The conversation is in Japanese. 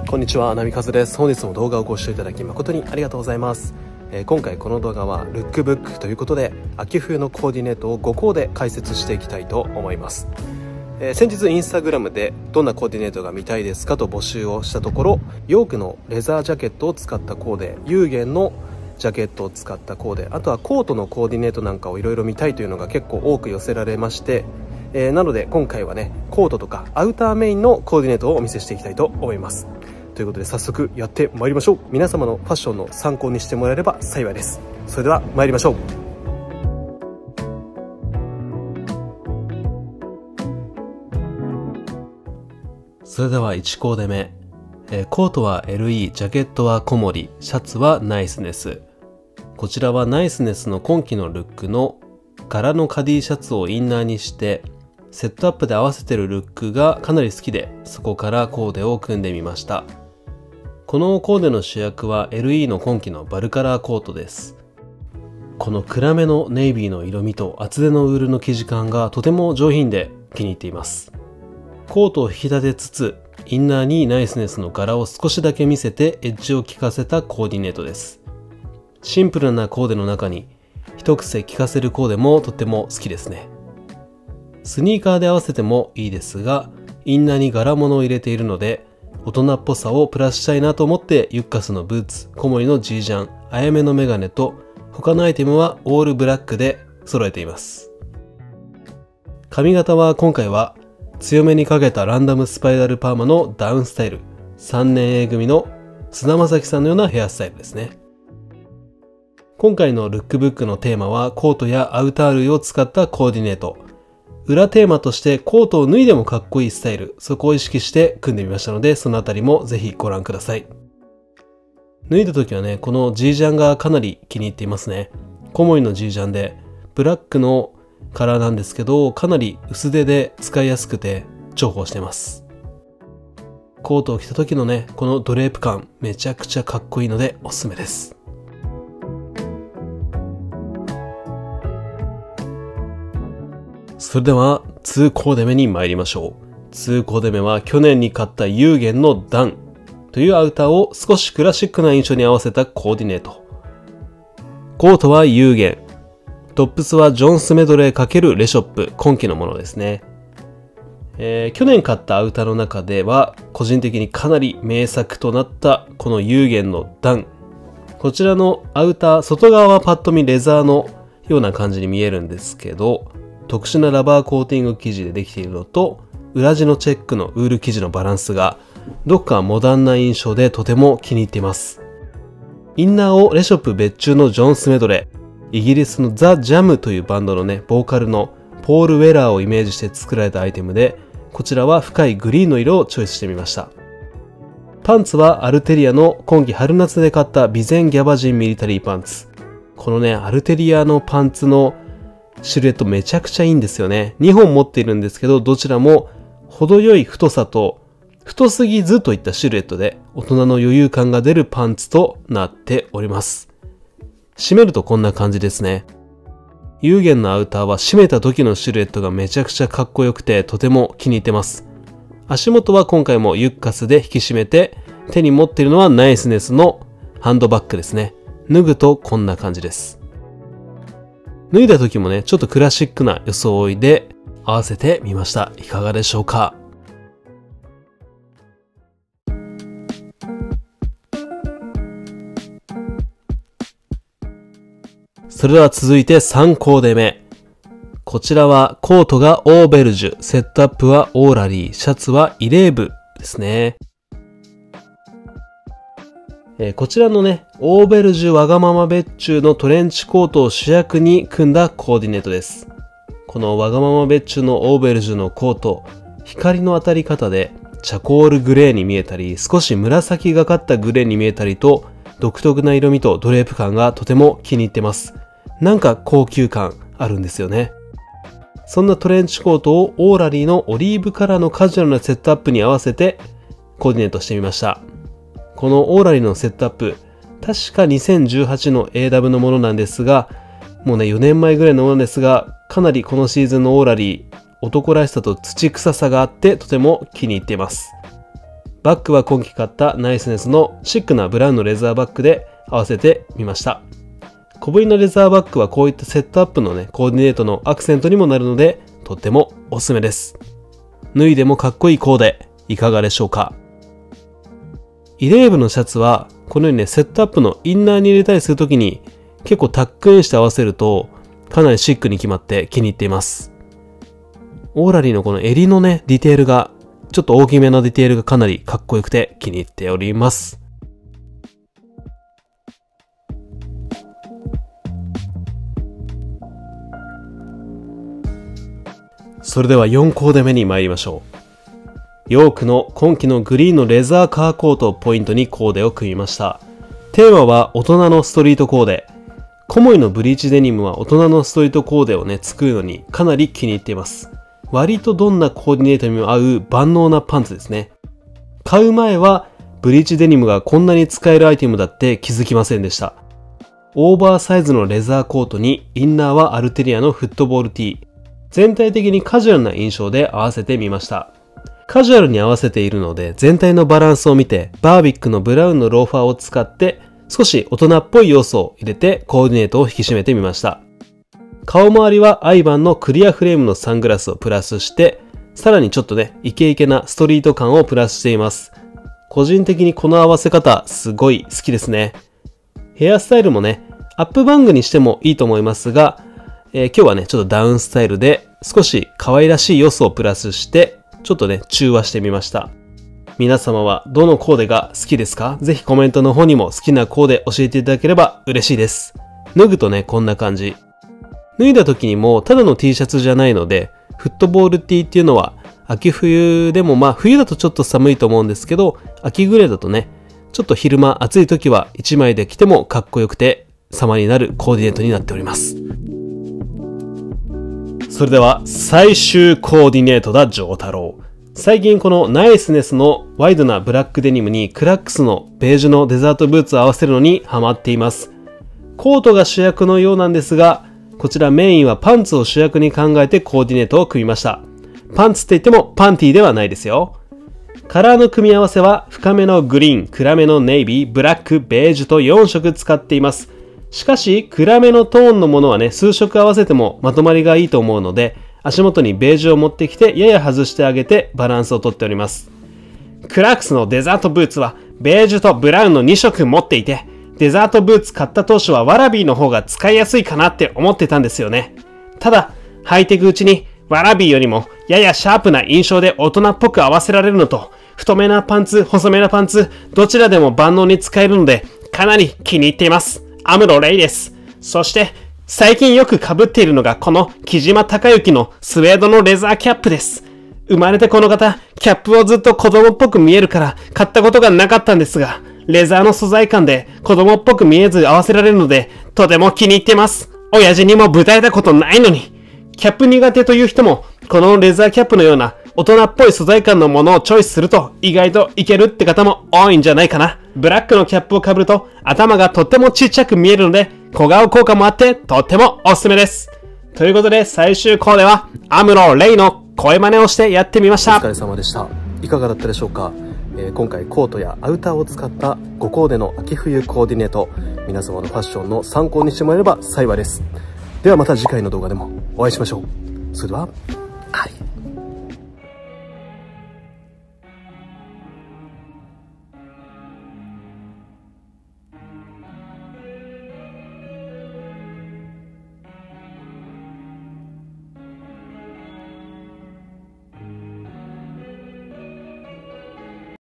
こんにちは、ナミカズです。本日も動画をご視聴いただき誠にありがとうございます。今回この動画はルックブックということで、秋冬のコーディネートを5コーデ解説していきたいと思います。先日インスタグラムでどんなコーディネートが見たいですかと募集をしたところ、ヨークのレザージャケットを使ったコーデ、ユーゲンのジャケットを使ったコーデ、あとはコートのコーディネートなんかをいろいろ見たいというのが結構多く寄せられまして、なので今回はね、コートとかアウターメインのコーディネートをお見せしていきたいと思います。ということで早速やってまいりましょう。皆様のファッションの参考にしてもらえれば幸いです。それでは参りましょう。それでは1コーデ目、コートは LE、ジャケットはコモリ、シャツはナイスネス。こちらはナイスネスの今季のルックの柄のカディシャツをインナーにしてセットアップで合わせてるルックがかなり好きで、そこからコーデを組んでみました。このコーデの主役は LE の今季のバルカラーコートです。この暗めのネイビーの色味と厚手のウールの生地感がとても上品で気に入っています。コートを引き立てつつインナーにナイスネスの柄を少しだけ見せてエッジを効かせたコーディネートです。シンプルなコーデの中に一癖効かせるコーデもとても好きですね。スニーカーで合わせてもいいですが、インナーに柄物を入れているので大人っぽさをプラスしたいなと思って、ユッカスのブーツ、コモリの G ジャン、あやめのメガネと他のアイテムはオールブラックで揃えています。髪型は今回は強めにかけたランダムスパイラルパーマのダウンスタイル、3年 A 組の菅田将暉さんのようなヘアスタイルですね。今回のルックブックのテーマはコートやアウター類を使ったコーディネート。裏テーマとしてコートを脱いでもかっこいいスタイル、そこを意識して組んでみましたので、そのあたりもぜひご覧ください。脱いだ時はね、この G ジャンがかなり気に入っていますね。コモリの G ジャンでブラックのカラーなんですけど、かなり薄手で使いやすくて重宝してます。コートを着た時のね、このドレープ感めちゃくちゃかっこいいのでおすすめです。それでは2コーデ目に参りましょう。2コーデ目は去年に買ったユーゲンのダンというアウターを少しクラシックな印象に合わせたコーディネート。コートはユーゲン、トップスはジョンスメドレー×レショップ、今季のものですね。去年買ったアウターの中では個人的にかなり名作となったこのユーゲンのダン。こちらのアウター、外側はパッと見レザーのような感じに見えるんですけど、特殊なラバーコーティング生地でできているのと、裏地のチェックのウール生地のバランスがどっかモダンな印象でとても気に入っています。インナーをレショップ別注のジョンスメドレー、イギリスのザ・ジャムというバンドのね、ボーカルのポール・ウェラーをイメージして作られたアイテムで、こちらは深いグリーンの色をチョイスしてみました。パンツはアルテリアの今季春夏で買った備前ギャバジンミリタリーパンツ。このね、アルテリアのパンツのシルエットめちゃくちゃいいんですよね。2本持っているんですけど、どちらも程よい太さと太すぎずといったシルエットで大人の余裕感が出るパンツとなっております。締めるとこんな感じですね。ユーゲンのアウターは締めた時のシルエットがめちゃくちゃかっこよくてとても気に入ってます。足元は今回もユッカスで引き締めて、手に持っているのはナイスネスのハンドバッグですね。脱ぐとこんな感じです。脱いだ時もね、ちょっとクラシックな装いで合わせてみました。いかがでしょうか？それでは続いて3コーデ目。こちらはコートがオーベルジュ、セットアップはオーラリー、シャツはイレーブですね。こちらのね、オーベルジュわがまま別注のトレンチコートを主役に組んだコーディネートです。このわがまま別注のオーベルジュのコート、光の当たり方でチャコールグレーに見えたり、少し紫がかったグレーに見えたりと、独特な色味とドレープ感がとても気に入ってます。なんか高級感あるんですよね。そんなトレンチコートをオーラリーのオリーブカラーのカジュアルなセットアップに合わせてコーディネートしてみました。このオーラリーのセットアップ、確か2018の AW のものなんですが、もうね4年前ぐらいのものですが、かなりこのシーズンのオーラリー、男らしさと土臭さがあってとても気に入っています。 バッグは今季買ったナイスネスのシックなブラウンのレザーバッグで合わせてみました。小ぶりのレザーバッグはこういったセットアップのね、コーディネートのアクセントにもなるので、とってもおすすめです。脱いでもかっこいいコーデ、いかがでしょうか。イレーブのシャツは、このようにね、セットアップのインナーに入れたりするときに、結構タックインして合わせると、かなりシックに決まって気に入っています。オーラリーのこの襟のね、ディテールが、ちょっと大きめのディテールがかなりかっこよくて気に入っております。それでは4コーデ目に参りましょう。ヨークの今季のグリーンのレザーカーコートをポイントにコーデを組みました。テーマは大人のストリートコーデ。コモイのブリーチデニムは大人のストリートコーデをね、作るのにかなり気に入っています。割とどんなコーディネートにも合う万能なパンツですね。買う前はブリーチデニムがこんなに使えるアイテムだって気づきませんでした。オーバーサイズのレザーコートにインナーはアルテリアのフットボール T。全体的にカジュアルな印象で合わせてみました。カジュアルに合わせているので全体のバランスを見てバービックのブラウンのローファーを使って少し大人っぽい要素を入れてコーディネートを引き締めてみました。顔周りはアイバンのクリアフレームのサングラスをプラスして、さらにちょっとね、イケイケなストリート感をプラスしています。個人的にこの合わせ方、すごい好きですね。ヘアスタイルもね、アップバングにしてもいいと思いますが、今日はね、ちょっとダウンスタイルで少し可愛らしい要素をプラスして、ちょっとね、中和してみました。皆様はどのコーデが好きですか？ぜひコメントの方にも好きなコーデ教えていただければ嬉しいです。脱ぐとね、こんな感じ。脱いだ時にもただの T シャツじゃないので、フットボール T っていうのは秋冬でも冬だとちょっと寒いと思うんですけど、秋ぐらいだとね、ちょっと昼間暑い時は1枚で着てもかっこよくて様になるコーディネートになっております。それでは最終コーディネートだ、ジョー太郎。最近このナイスネスのワイドなブラックデニムにクラックスのベージュのデザートブーツを合わせるのにハマっています。コートが主役のようなんですが、こちらメインはパンツを主役に考えてコーディネートを組みました。パンツって言ってもパンティーではないですよ。カラーの組み合わせは深めのグリーン、暗めのネイビー、ブラック、ベージュと4色使っています。しかし暗めのトーンのものはね、数色合わせてもまとまりがいいと思うので、足元にベージュを持ってきてやや外してあげてバランスをとっております。クラックスのデザートブーツはベージュとブラウンの2色持っていて、デザートブーツ買った当初はワラビーの方が使いやすいかなって思ってたんですよね。ただ、履いていくうちにワラビーよりもややシャープな印象で大人っぽく合わせられるのと、太めなパンツ、細めなパンツ、どちらでも万能に使えるので、かなり気に入っています。アムロレイです。そして、最近よく被っているのがこの木島隆之のスウェードのレザーキャップです。生まれてこの方、キャップをずっと子供っぽく見えるから買ったことがなかったんですが、レザーの素材感で子供っぽく見えず合わせられるので、とても気に入ってます。親父にもぶたれたことないのに。キャップ苦手という人も、このレザーキャップのような大人っぽい素材感のものをチョイスすると意外といけるって方も多いんじゃないかな。ブラックのキャップを被ると頭がとってもちっちゃく見えるので、小顔効果もあってとってもおすすめです。ということで最終コーデはアムロレイの声真似をしてやってみました。お疲れ様でした。いかがだったでしょうか。今回コートやアウターを使った5コーデの秋冬コーディネート、皆様のファッションの参考にしてもらえれば幸いです。ではまた次回の動画でもお会いしましょう。それでは。